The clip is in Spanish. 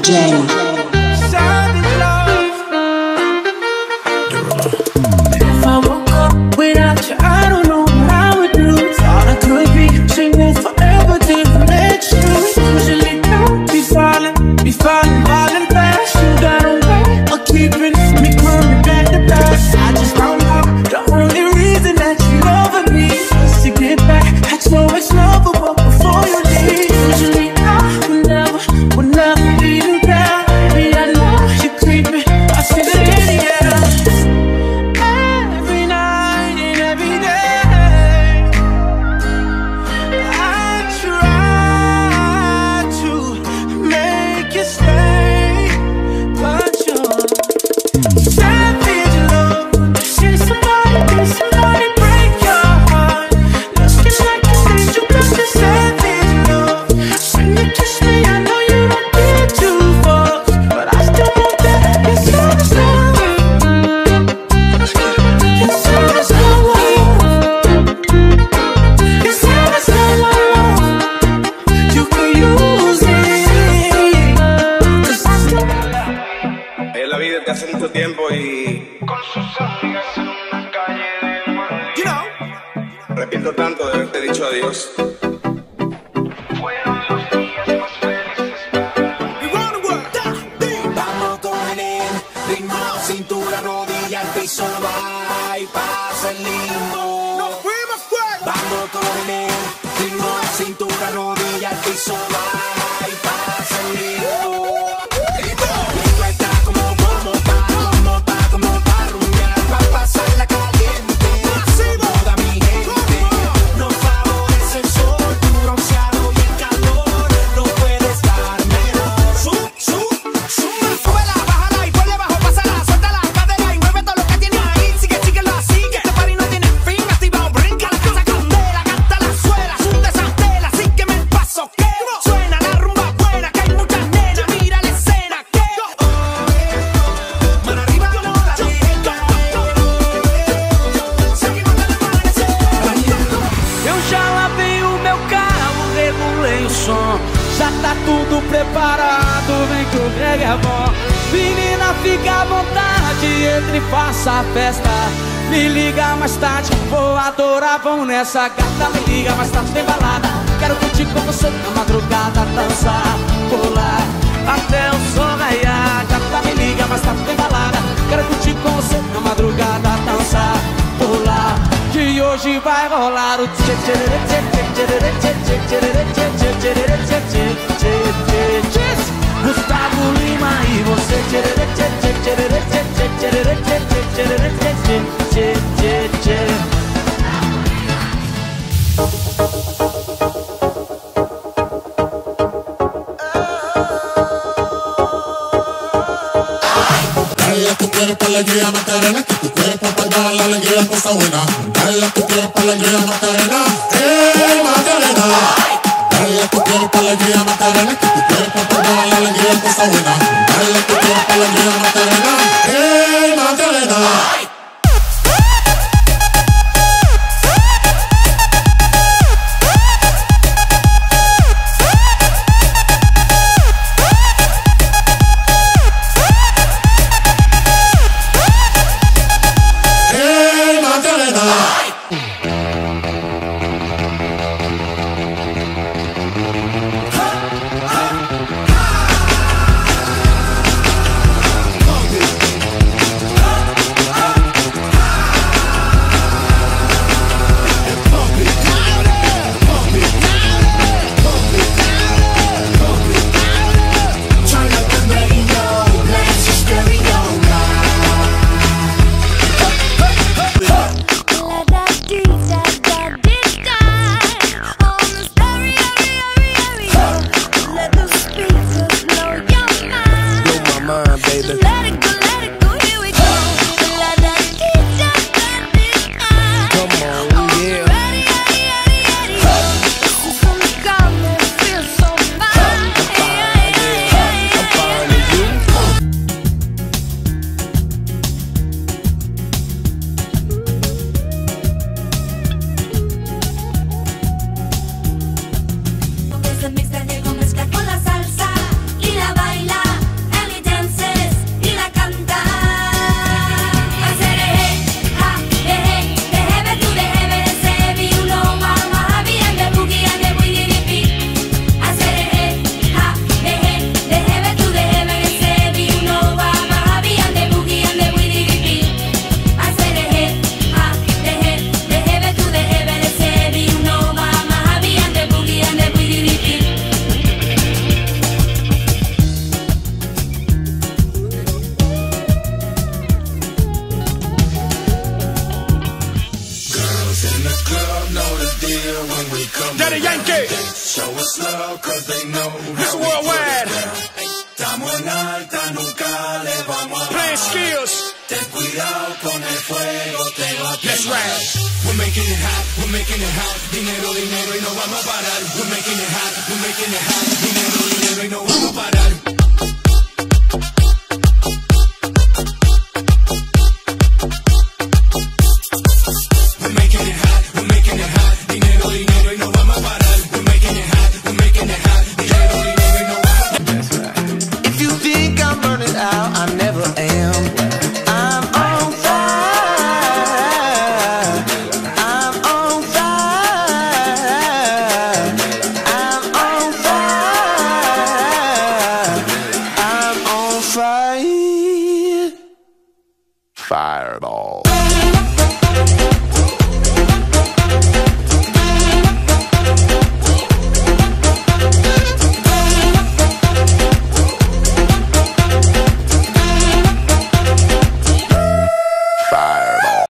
Jenny. If I woke up without you, I don't know what I would do. Thought I could be singing forever till the next you. Usually don't be falling fast. You got a way of keeping me coming back to back. I just don't know the only reason that you love me is to get back. I know it's lovable before you leave. Usually I would never be you down. Baby, I know you're creeping. I see it in the air. Every night and every day, I try to make you stay, but you're savage love. Did somebody break your heart? Looking like a stage, you got the savage love. When you kiss me, I know you don't get too far, but I still want that. You're savage love. You're savage love. You're savage love. You can use it, 'cause I still. En la vida de hace mucho tiempo y Con sus amigas en una calle de Madrid. You know. arrepiento tanto de haberte dicho adiós. Fueron los días más felices para mí. Vamos con el ritmo, cintura, rodilla, al piso, va y pasa el limbo. Nos fuimos fuera. Vamos con el ritmo, cintura, rodilla, al piso, va y pasa el limbo. Esto está como pa' rumbear, pa' pasarla caliente. Toda mi gente no favorece el sol, tu bronceado y el calor no puede estar mejor. Súbela, bájala y ponle bajo, pásala, suelta la cadera y mueve todo lo que tiene ahí. Síguelo así, que este party no tiene fin. Activa, brinca, la casa candela, canta la suela, sunde esa tela, sígueme el paso que suena la rumba buena, que hay muchas nenas, mira la escena que mano arriba, no la dejes caer. Seguimos até amanecer. Eu já lavei o meu carro, regulei o som, já tá tudo preparado, vem que o brega é bom. Menina, fica à vontade, entre e faça a festa. Me liga mais tarde, vou adorar, vamos nessa gata. Me liga mais tarde, tem balada. Quero curtir com você na madrugada, dançar, pular até o sol raiar. Gata, me liga mais tarde, tem balada. Quero curtir com você na madrugada, dançar, pular. Que hoje vai rolar o tchê tchê tchê tchê tchê tchê tchê tchê tchê tchê tchê tchê tchê tchê. Gustavo Lima e você tchê tchê tchê tchê tchê tchê tchê tchê tchê tchê tchê tchê. Dale a tu cuerpo alegría Macarena, que tu cuerpo para dar la alegría cosa buena. Dale a tu cuerpo alegría Macarena, Macarena. Dale a tu cuerpo alegría Macarena, que tu cuerpo para dar la alegría cosa buena. Dale a tu cuerpo alegría Macarena, Macarena. Daddy Yankee. Show us love cause they know It's how we worldwide. get down. Estamos en alta, nunca le vamos a Playing bajar. skills. Ten cuidado con el fuego, te va a Let's quemar. ride. We're making it hot, we're making it hot. Dinero, dinero y no vamos a parar. We're making it hot, we're making it hot. Dinero, dinero y no vamos a parar. We're making it hot, we're making it hot. Dinero, dinero y no vamos a parar. We're making it hot, we're making it hot. Dinero, dinero y no vamos a parar. If you think I'm burning out, I never am. I'm on fire. I'm on fire. I'm on fire. I'm on fire. Fireball.